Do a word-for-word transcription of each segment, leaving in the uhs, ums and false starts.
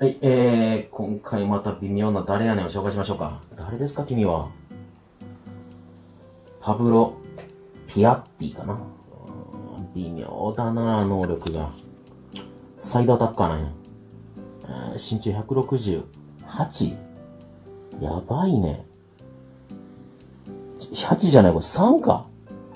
はい、えー、今回また微妙な誰やねんを紹介しましょうか。誰ですか、君は。パブロ・ピアッティかな。微妙だな、能力が。サイドアタッカーなんや。身長ひゃくろくじゅうはち。やばいね。はちじゃない、これさんか。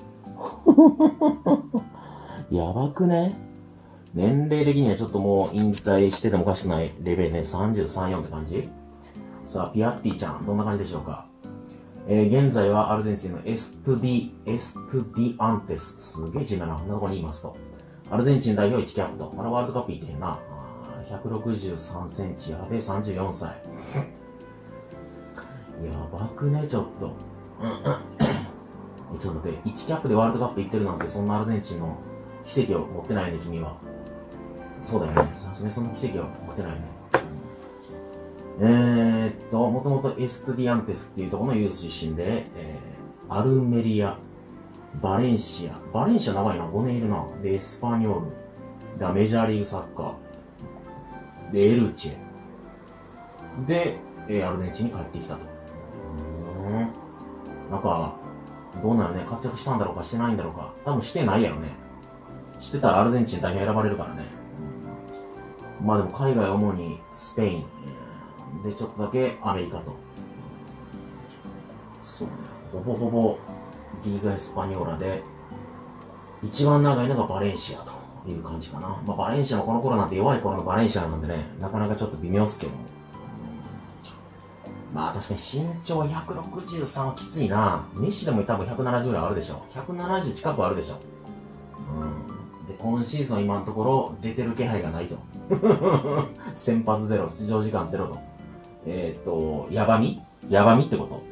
やばくね。年齢的にはちょっともう引退しててもおかしくないレベルね。さんじゅうさん、よんって感じ。さあ、ピアッティちゃん、どんな感じでしょうか。えー、現在はアルゼンチンのエストゥディ、エストゥディアンテス。すげえ地味な、こんなとこにいますと。アルゼンチン代表いちキャップと。まだワールドカップ行ってへんな。ひゃくろくじゅうさんセンチ、やべえさんじゅうよんさい。やばくね、ちょっと。ちょっと待って、いちキャップでワールドカップ行ってるなんて、そんなアルゼンチンの奇跡を持ってないね、君は。そうだよね。さすがにその奇跡を持ってないね。えーっと、もともとエストゥディアンテスっていうところのユース出身で、えー、アルメリア、バレンシア、バレンシア長いな、ごねんいるな。で、エスパニョール、で、メジャーリーグサッカー、で、エルチェ、で、えー、アルゼンチンに帰ってきたと。うーん。なんか、どうなるね、活躍したんだろうか、してないんだろうか。多分してないやろね。してたらアルゼンチン代表選ばれるからね。うん、まあでも海外は主にスペイン、で、ちょっとだけアメリカと。そうね。ほぼほぼリーガエスパニョーラで、一番長いのがバレンシアという感じかな。まあバレンシアもこの頃なんて弱い頃のバレンシアなんでね、なかなかちょっと微妙っすけども。まあ確かに身長ひゃくろくじゅうさんはきついな。メッシでも多分ひゃくななじゅうぐらいあるでしょ。ひゃくななじゅう近くあるでしょ。うん。で、今シーズンは今のところ出てる気配がないと。先発ゼロ、出場時間ゼロと。えー、っと、ヤバみヤバみってこと